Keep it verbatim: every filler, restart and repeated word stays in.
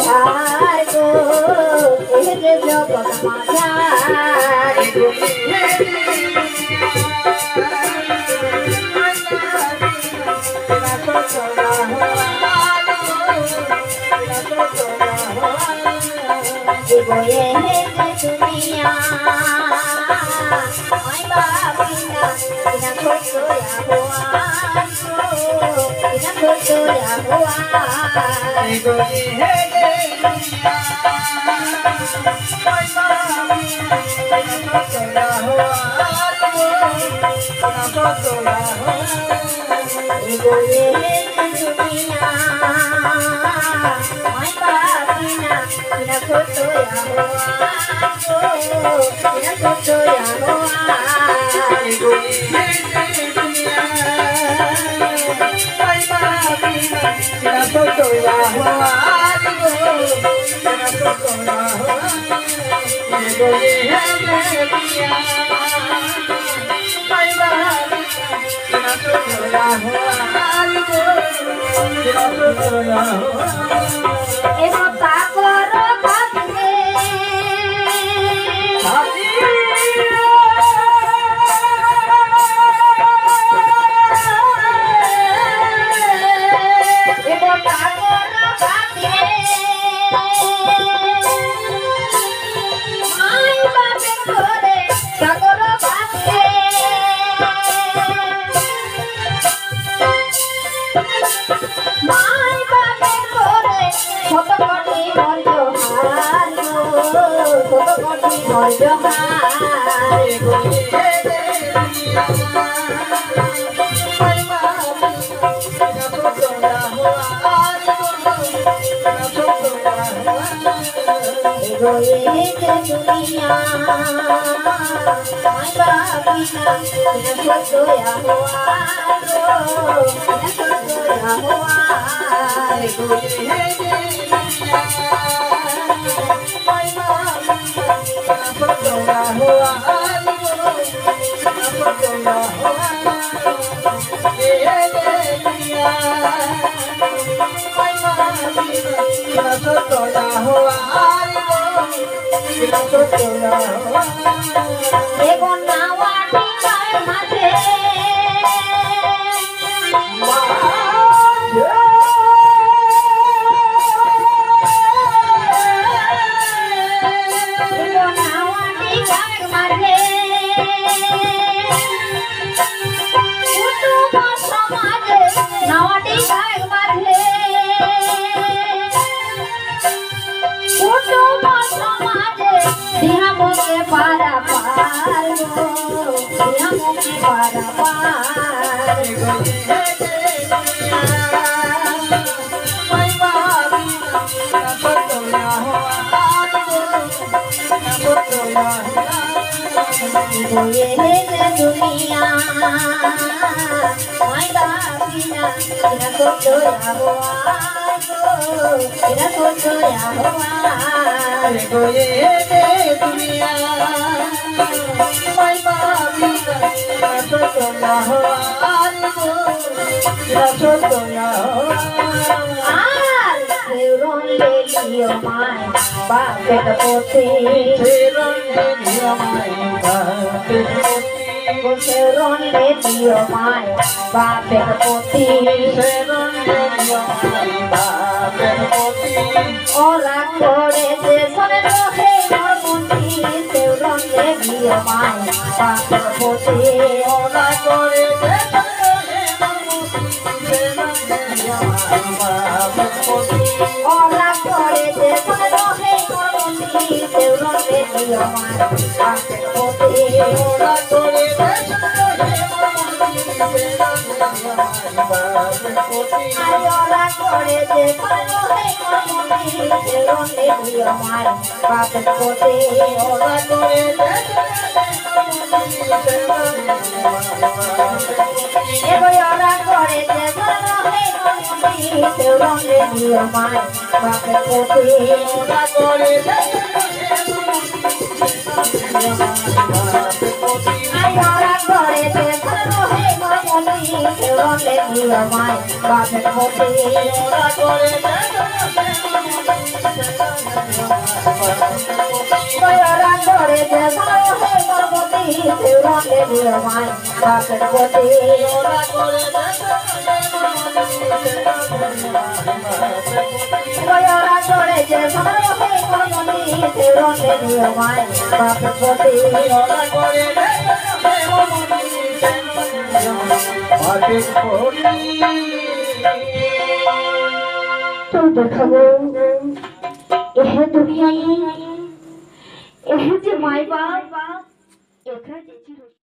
আর গো এ যে জগৎ মাঝার গো বয়ে যে দুনিয়া আই বাপিনা বিনা খোঁজয়া হুয়া বিনা খোঁজয়া হুয়া বয়ে যে দুনিয়া আই বাপিনা বিনা খোঁজয়া হুয়া বিনা খোঁজয়া হুয়া বয়ে যে দুনিয়া আই বাপিনা বিনা খোঁজয়া হুয়া বিনা খোঁজয়া হুয়া দয়ারা করে যে ভাই হে গর্ভবতী রঙে দিও মাই বাপের পতি দয়ারা করে যে ভাই হে গর্ভবতী রঙে দিও মাই বাপের পতি तो देखाबो एहे दुनिया में एहे जे माई बाप एकरा